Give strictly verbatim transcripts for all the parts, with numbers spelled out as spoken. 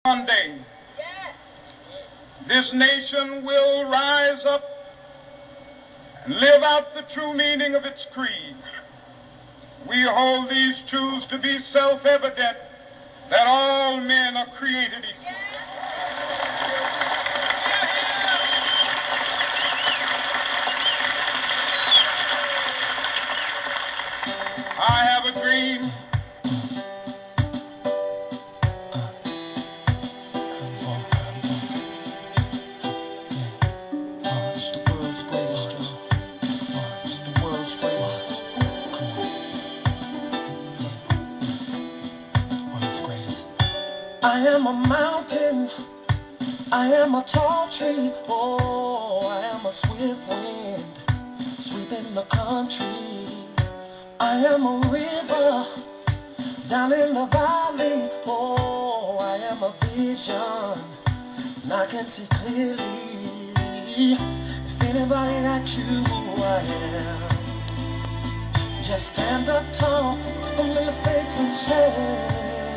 One day, this nation will rise up and live out the true meaning of its creed. We hold these truths to be self-evident, that all men are created equal. I have a dream I am a mountain, I am a tall tree, oh, I am a swift wind, sweeping the country. I am a river, down in the valley, oh, I am a vision, and I can see clearly. If anybody asks you who I am, just stand up tall, look them in the face and say,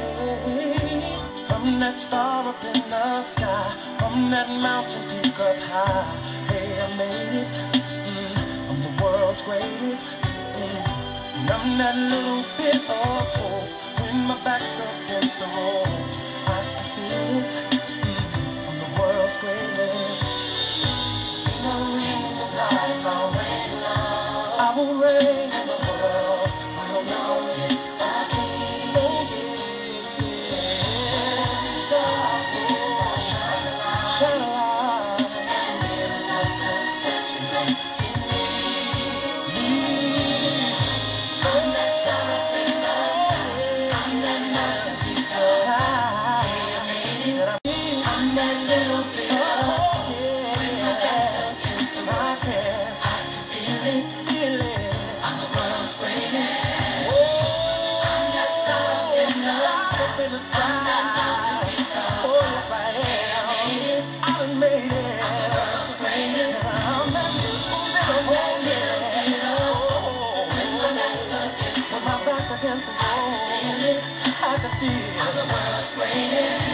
I'm that star up in the sky, I'm that mountain peak up high. Hey, I made it, mm, I'm the world's greatest, mm, and I'm that little bit of hope. When my back's against the ropes, I can feel it, mm, I'm the world's greatest. In the ring of life, I'll reign love, I will reign, and the world will know it's I can. Shine a light, and there is a success within me. I'm that star up in the sky, I'm that mountain peak up high. I'm that little bit of hope. When my back's against the rocks, I can feel it, feel it. I'm the world's greatest. I'm that star up in the sky, I'm that mountain peak up high. Oh, yes, I am. I made it. I'm the world's greatest. I'm that little bit of hope. When my back's against the wall, I can feel it. I can feel it. I'm the world's greatest.